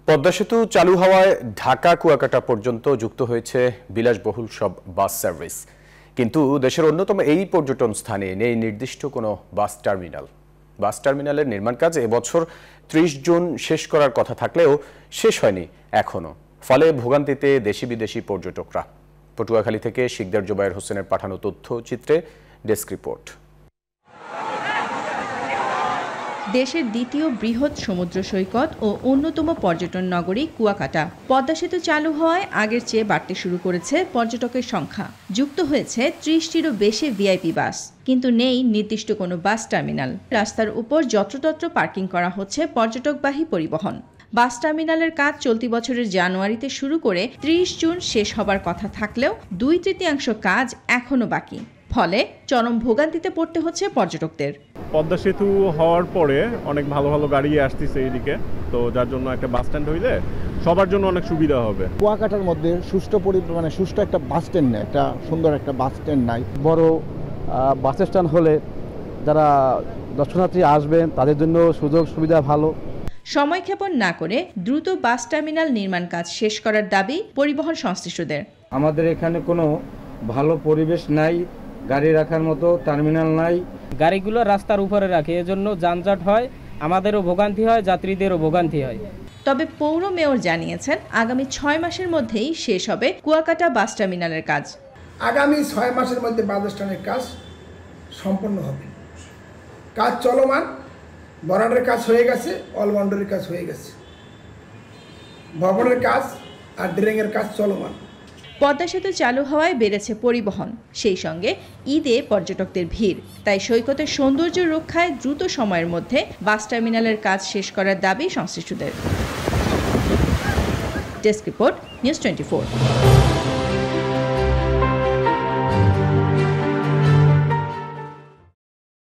পদ্মা সেতু চালু হওয়ায় ঢাকা কুয়াকাটা পর্যন্ত যুক্ত হয়েছে বিলাসবহুল সব বাস সার্ভিস, কিন্তু দেশের অন্যতম এই পর্যটন স্থানে নেই নির্দিষ্ট কোনো বাস টার্মিনাল। বাস টার্মিনালের নির্মাণ কাজ এবছর ৩০ জুন শেষ করার কথা থাকলেও শেষ হয়নি এখনো, ফলে ভোগান্তিতে দেশি বিদেশি পর্যটকরা। পটুয়াখালী থেকে শিকদার জুবায়ের হোসেনের পাঠানো তথ্যচিত্রে ডেস্ক রিপোর্ট। দেশের দ্বিতীয় বৃহৎ সমুদ্র সৈকত ও অন্যতম পর্যটন নগরী কুয়াকাটা পদ্মা সেতু চালু হওয়ায় আগের চেয়ে বাড়তে শুরু করেছে পর্যটকের সংখ্যা। যুক্ত হয়েছে ৩০টিরও বেশি ভিআইপি বাস, কিন্তু নেই নির্দিষ্ট কোনো বাস টার্মিনাল। রাস্তার উপর যত্রতত্র পার্কিং করা হচ্ছে পর্যটকবাহী পরিবহন। বাস টার্মিনালের কাজ চলতি বছরের জানুয়ারিতে শুরু করে ৩০ জুন শেষ হবার কথা থাকলেও ২/৩ কাজ এখনো বাকি, ফলে চরম ভোগান্তিতে পড়তে হচ্ছে পর্যটকদের। পদ্মা সেতু হওয়ার পরে অনেক ভালো ভালো গাড়ি আসতেছে এইদিকে, তো যার জন্য একটা বাস স্ট্যান্ড হইলে সবার জন্য অনেক সুবিধা হবে। কুয়াকাটার মধ্যে সুষ্ঠু একটা বাস স্ট্যান্ড নেই, একটা সুন্দর একটা বাস স্ট্যান্ড নাই। বড় বাস স্ট্যান্ড হলে যারা দর্শনার্থী আসবেন তাদের জন্য সুযোগ সুবিধা ভালো। সময়ক্ষেপণ না করে দ্রুত বাস টার্মিনাল নির্মাণ কাজ শেষ করার দাবি পরিবহন সংশ্লিষ্টদের। আমাদের এখানে কোনো ভালো পরিবেশ নাই, গাড়ি রাখার মতো টার্মিনাল নাই। গাড়িগুলো রাস্তার উপরে রাখে, এজন্য যানজট হয়, আমাদেরও ভোগান্তি হয়, যাত্রীদেরও ভোগান্তি হয়। তবে পৌর মেয়র জানিয়েছেন আগামী ৬ মাসের মধ্যেই শেষ হবে কুয়াকাটা বাস টার্মিনালের কাজ। আগামী ৬ মাসের মধ্যে বাস স্ট্যান্ডের কাজ সম্পন্ন হবে। কাজ চলমান, বরাটের কাজ হয়ে গেছে, অলবাউন্ডারের কাজ হয়ে গেছে, ভবনের কাজ আর ড্রেনের কাজ চলমান। পদ্মা সেতু চালু হওয়ায় বেড়েছে পরিবহন, সেই সঙ্গে ঈদে পর্যটকদের ভিড়। তাই সৈকতের সৌন্দর্য রক্ষায় দ্রুত সময়ের মধ্যে বাস টার্মিনালের কাজ শেষ করার দাবি সংশ্লিষ্টদের। Desk report, news 24।